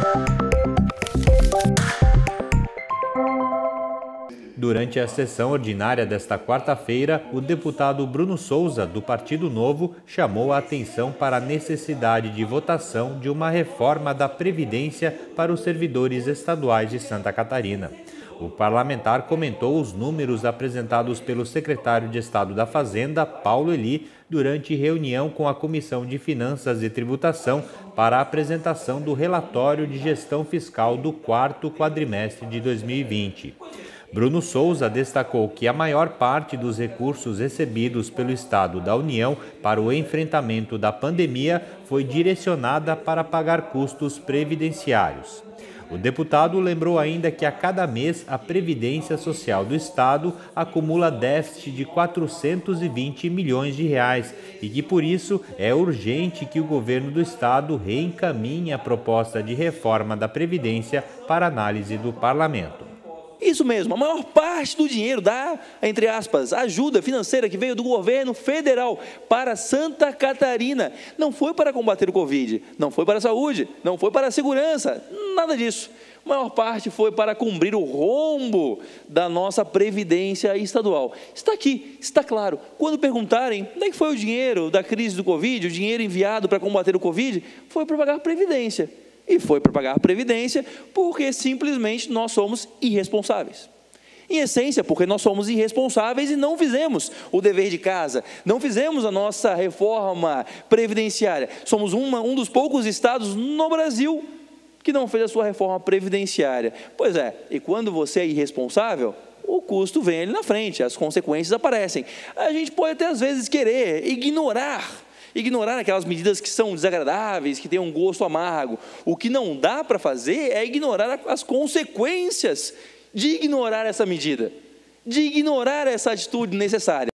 Durante a sessão ordinária desta quarta-feira, o deputado Bruno Souza, do Partido Novo, chamou a atenção para a necessidade de votação de uma reforma da Previdência para os servidores estaduais de Santa Catarina. O parlamentar comentou os números apresentados pelo secretário de Estado da Fazenda, Paulo Eli, durante reunião com a Comissão de Finanças e Tributação para a apresentação do relatório de gestão fiscal do quarto quadrimestre de 2020. Bruno Souza destacou que a maior parte dos recursos recebidos pelo Estado da União para o enfrentamento da pandemia foi direcionada para pagar custos previdenciários. O deputado lembrou ainda que a cada mês a Previdência Social do Estado acumula déficit de 420 milhões de reais e que, por isso, é urgente que o governo do Estado reencaminhe a proposta de reforma da Previdência para análise do Parlamento. Isso mesmo, a maior parte do dinheiro da, entre aspas, ajuda financeira que veio do governo federal para Santa Catarina não foi para combater o Covid, não foi para a saúde, não foi para a segurança, nada disso. A maior parte foi para cumprir o rombo da nossa Previdência estadual. Está aqui, está claro. Quando perguntarem onde é que foi o dinheiro da crise do Covid, o dinheiro enviado para combater o Covid, foi para pagar a Previdência. E foi para pagar a Previdência porque simplesmente nós somos irresponsáveis. Em essência, porque nós somos irresponsáveis e não fizemos o dever de casa, não fizemos a nossa reforma previdenciária. Somos um dos poucos estados no Brasil que não fez a sua reforma previdenciária. Pois é, e quando você é irresponsável, o custo vem ali na frente, as consequências aparecem. A gente pode até às vezes querer ignorar aquelas medidas que são desagradáveis, que têm um gosto amargo. O que não dá para fazer é ignorar as consequências de ignorar essa medida, de ignorar essa atitude necessária.